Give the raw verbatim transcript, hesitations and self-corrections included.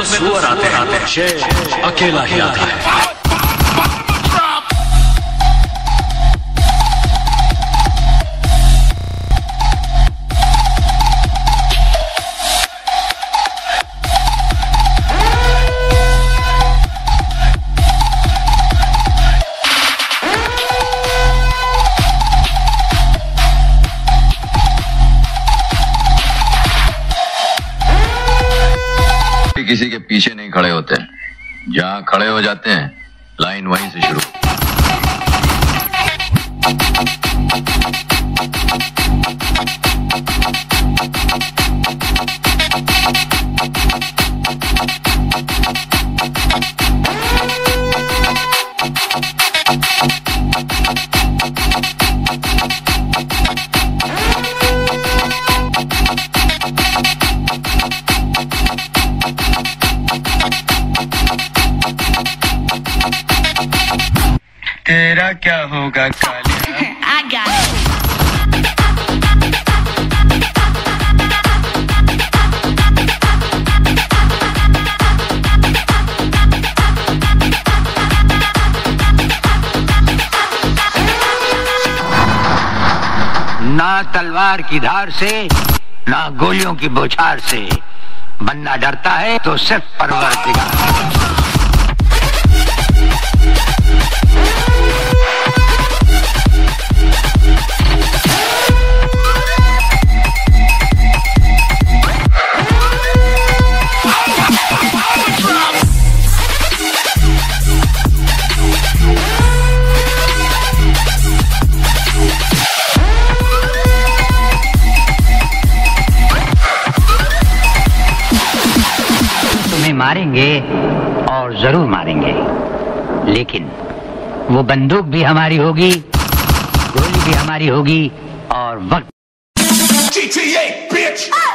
सुअर आते हैं, शेर अकेला ही आता है। किसी के पीछे नहीं खड़े होते, जहां खड़े हो जाते हैं लाइन वहीं से शुरू। तेरा क्या होगा कालिया? I got it. ना तलवार की धार से, ना गोलियों की बौछार से बन्ना डरता है तो सिर्फ परवरदिगार। मारेंगे और जरूर मारेंगे, लेकिन वो बंदूक भी हमारी होगी, गोली भी हमारी होगी और वक्त। G T A, bitch!